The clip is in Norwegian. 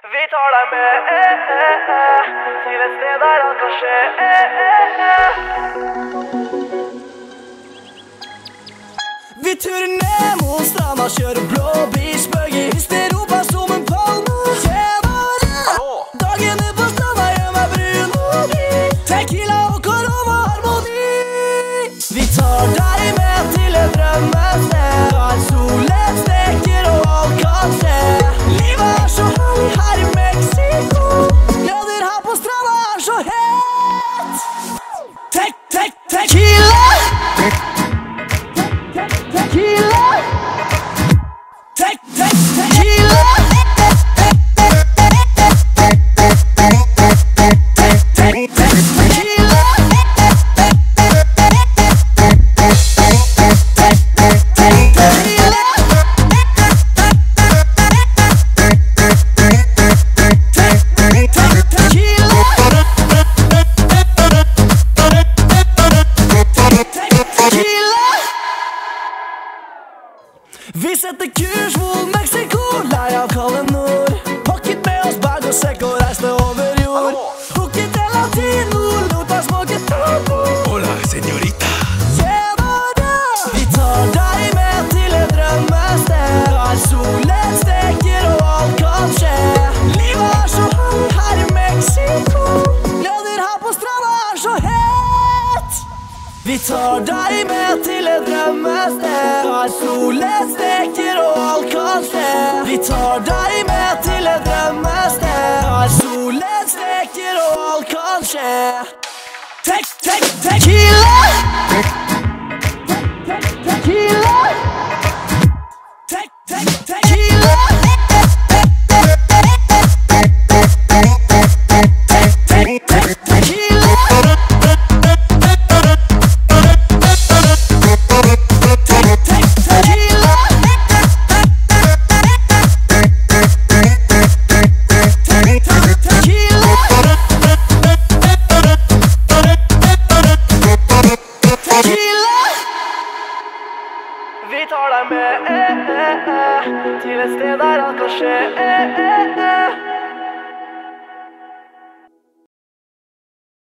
Vi tar deg med til et sted der alt kan skje. Vi turer ned mot stranda, kjører blå beachbuggy. Hvis det roper som en palme, tjenere. Dagene på stranda gjør meg brun og blid. Tequila og korona-harmoni. Vi tar deg med til et drømmested, der solen steker og alt kan skje. Livet er så herlig her i Mexico. Gleder her på stranda er så het. Tequila. Tequila. Tequila. Vi setter kurs mot Mexico, lei av kalde nord. Pakket med oss bag og sekk og reiste over jord. Booket til latino, lot deg smake taco. Hola, señorita. Tjenere. Vi tar deg med til et drømmested, der solen steker og alt kan skje. Livet er så herlig her i Mexico. Gleder her på stranda er så het. Vi tar deg med til et drømmested, der solen steker og alt kan skje. Vi tar deg med til et drømmested, der solen steker og alt kan skje. Tequila. Tequila. Tequila. Vi tar deg med til et sted der alt kan skje.